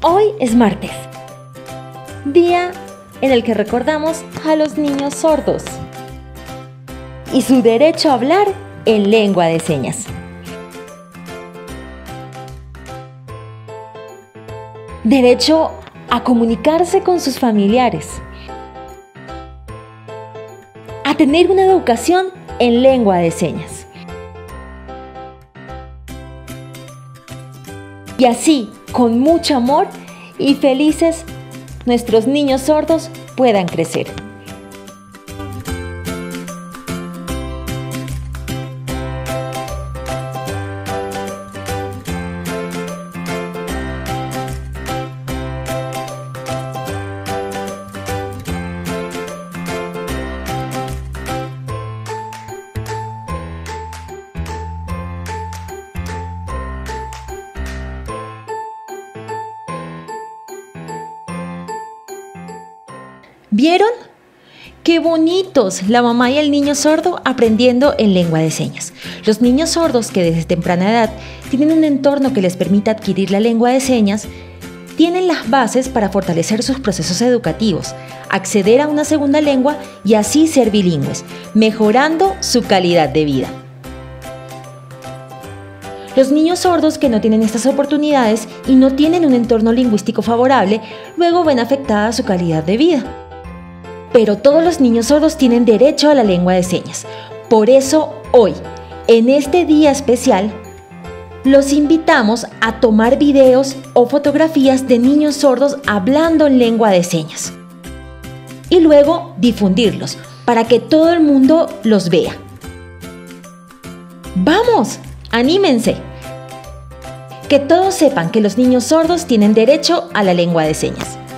Hoy es martes, día en el que recordamos a los niños sordos y su derecho a hablar en lengua de señas. Derecho a comunicarse con sus familiares, a tener una educación en lengua de señas. Y así, con mucho amor y felices, nuestros niños sordos puedan crecer. ¿Vieron? ¡Qué bonitos! La mamá y el niño sordo aprendiendo en lengua de señas. Los niños sordos que desde temprana edad tienen un entorno que les permita adquirir la lengua de señas, tienen las bases para fortalecer sus procesos educativos, acceder a una segunda lengua y así ser bilingües, mejorando su calidad de vida. Los niños sordos que no tienen estas oportunidades y no tienen un entorno lingüístico favorable, luego ven afectada su calidad de vida. Pero todos los niños sordos tienen derecho a la lengua de señas. Por eso hoy, en este día especial, los invitamos a tomar videos o fotografías de niños sordos hablando en lengua de señas y luego difundirlos para que todo el mundo los vea. ¡Vamos! ¡Anímense! Que todos sepan que los niños sordos tienen derecho a la lengua de señas.